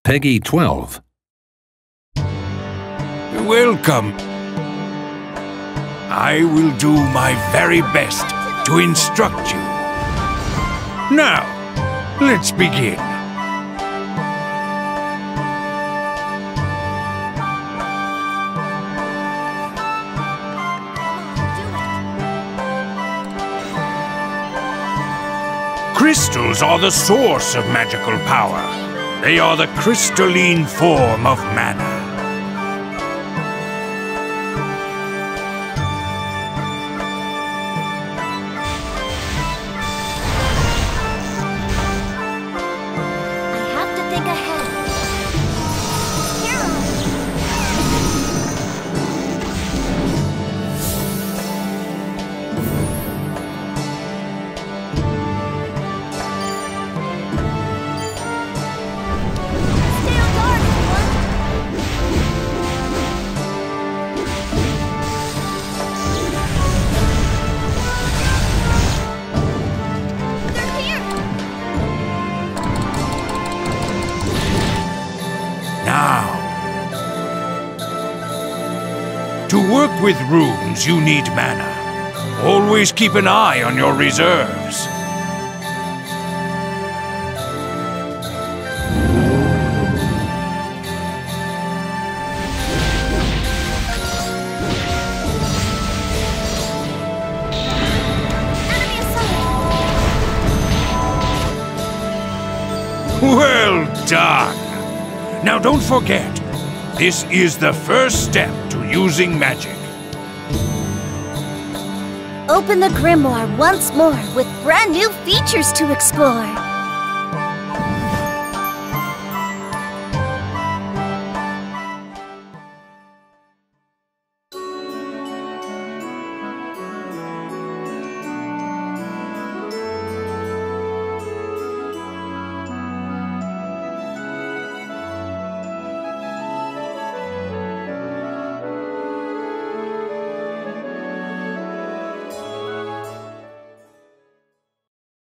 Peggy 12. Welcome. I will do my very best to instruct you. Now, let's begin. Crystals are the source of magical power. They are the crystalline form of mana. I have to think ahead. Now, to work with runes, you need mana. Always keep an eye on your reserves. Well done! Now don't forget, this is the first step to using magic. Open the grimoire once more with brand new features to explore.